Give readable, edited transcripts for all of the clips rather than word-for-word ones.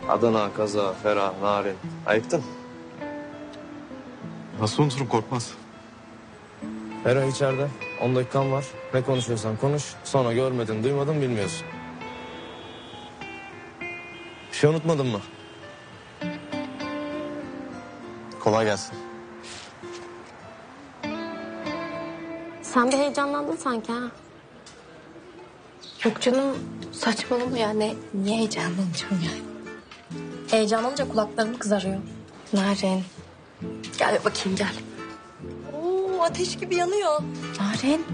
Adana, Kaza, Ferah, Narin. Ayıktın. Nasıl unuturum Korkmaz? Ferah içeride. 10 dakikan var. Ne konuşuyorsan konuş. Sonra görmedin, duymadın, bilmiyorsun. Bir şey unutmadın mı? Kolay gelsin. Sen bir heyecanlandın sanki ha. Yok canım, saçmalama ya. Niye heyecanlanacağım yani? Heyecanlanınca kulaklarım kızarıyor. Narin. Gel bakayım gel. Oo, ateş gibi yanıyor. Narin.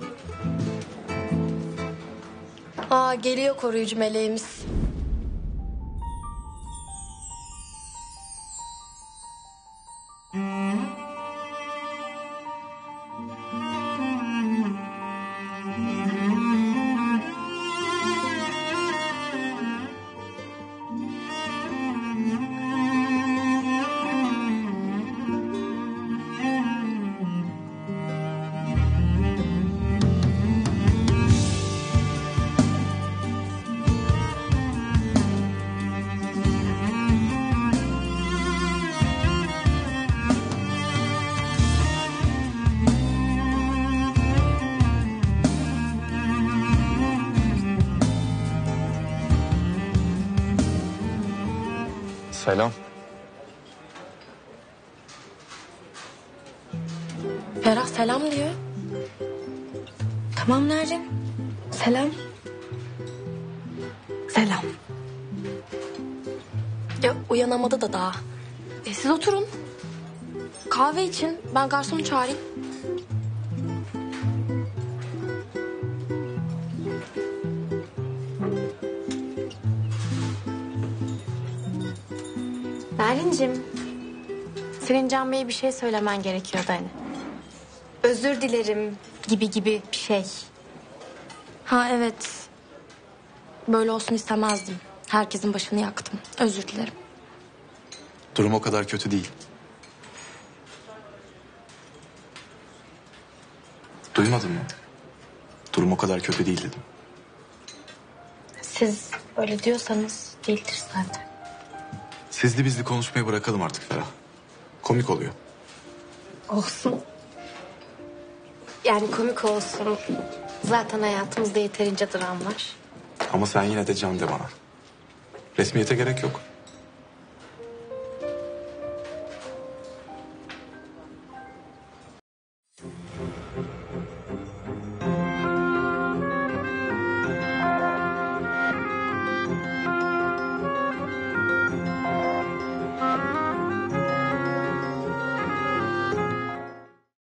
Aa, geliyor koruyucu meleğimiz. Selam. Ferah selam diyor. Tamam Narin. Selam. Selam. Ya uyanamadı da daha. Siz oturun. Kahve için ben garsonu çağırayım. Narin'cim, senin Can Bey'e bir şey söylemen gerekiyordu hani. Özür dilerim gibi bir şey. Ha evet. Böyle olsun istemezdim. Herkesin başını yaktım. Özür dilerim. Durum o kadar kötü değil. Duymadın mı? Durum o kadar kötü değil dedim. Siz öyle diyorsanız değildir zaten. Sizli bizli konuşmayı bırakalım artık Ferah. Komik oluyor. Olsun. Yani komik olsun. Zaten hayatımızda yeterince dram var. Ama sen yine de Can de bana. Resmiyete gerek yok.